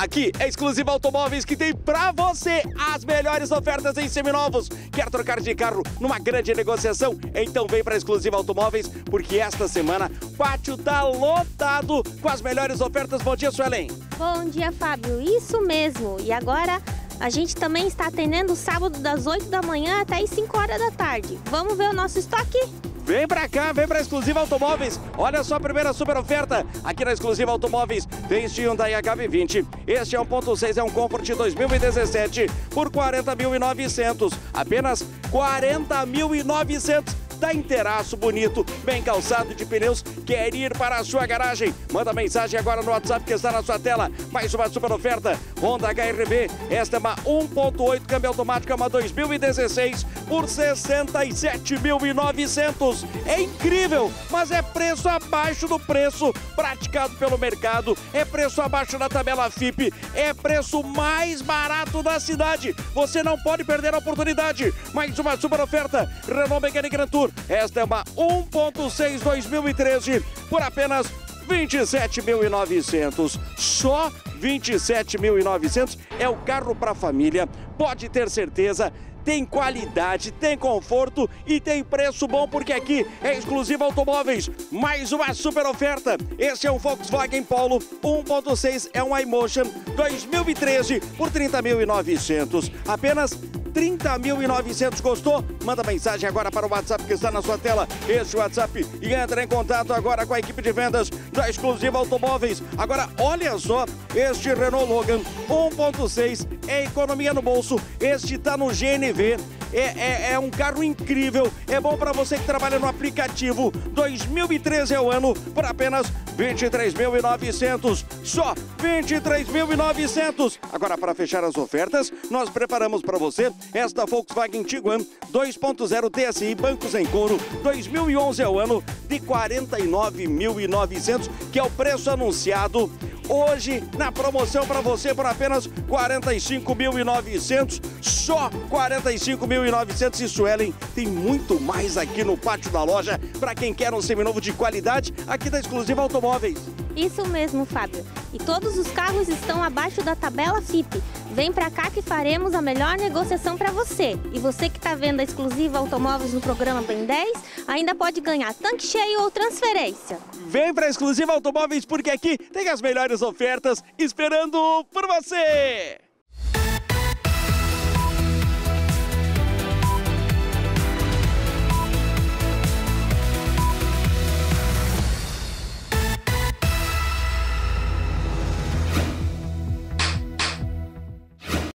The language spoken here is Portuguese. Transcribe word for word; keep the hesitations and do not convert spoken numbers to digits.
Aqui é Exclusiva Automóveis, que tem pra você as melhores ofertas em seminovos. Quer trocar de carro numa grande negociação? Então vem pra Exclusiva Automóveis, porque esta semana o pátio tá lotado com as melhores ofertas. Bom dia, Suelen. Bom dia, Fábio. Isso mesmo. E agora a gente também está atendendo sábado das oito da manhã até as cinco horas da tarde. Vamos ver o nosso estoque? Vem pra cá, vem pra Exclusiva Automóveis. Olha só a primeira super oferta. Aqui na Exclusiva Automóveis tem este Hyundai H B vinte. Este é um ponto seis, é um Comfort dois mil e dezessete por quarenta mil e novecentos. Apenas quarenta mil e novecentos. Tá inteiraço, bonito, bem calçado de pneus. Quer ir para a sua garagem? Manda mensagem agora no WhatsApp que está na sua tela. Mais uma super oferta. Honda H R V. Esta é uma um ponto oito, câmbio automático, é uma dois mil e dezesseis por sessenta e sete mil e novecentos. É incrível, mas é preço abaixo do preço praticado pelo mercado. É preço abaixo da tabela F I P. É preço mais barato da cidade. Você não pode perder a oportunidade. Mais uma super oferta. Renault Megane Grand Tour. Esta é uma um ponto seis dois mil e treze por apenas vinte e sete mil e novecentos. Só vinte e sete mil e novecentos é o carro para família. Pode ter certeza. Tem qualidade, tem conforto e tem preço bom, porque aqui é Exclusiva Automóveis. Mais uma super oferta. Esse é um Volkswagen Polo um ponto seis, é um iMotion dois mil e treze por trinta mil e novecentos. Apenas trinta mil e novecentos. Gostou? Manda mensagem agora para o WhatsApp que está na sua tela. Esse WhatsApp, e entra em contato agora com a equipe de vendas da Exclusiva Automóveis. Agora, olha só, este Renault Logan um ponto seis é economia no bolso. Este está no G N V. É, é, é um carro incrível, é bom para você que trabalha no aplicativo. dois mil e treze é o ano, por apenas vinte e três mil e novecentos. Só vinte e três mil e novecentos. Agora, para fechar as ofertas, nós preparamos para você esta Volkswagen Tiguan dois ponto zero T S I, bancos em couro, dois mil e onze é o ano, de quarenta e nove mil e novecentos, que é o preço anunciado hoje na promoção para você por apenas quarenta e cinco mil e novecentos. Só quarenta e cinco mil e novecentos. E Suelen, tem muito mais aqui no pátio da loja para quem quer um seminovo de qualidade aqui da Exclusiva Automóveis. Isso mesmo, Fábio. E todos os carros estão abaixo da tabela F I P. Vem pra cá que faremos a melhor negociação para você. E você que está vendo a Exclusiva Automóveis no programa Ben dez, ainda pode ganhar tanque cheio ou transferência. Vem pra Exclusiva Automóveis, porque aqui tem as melhores ofertas esperando por você.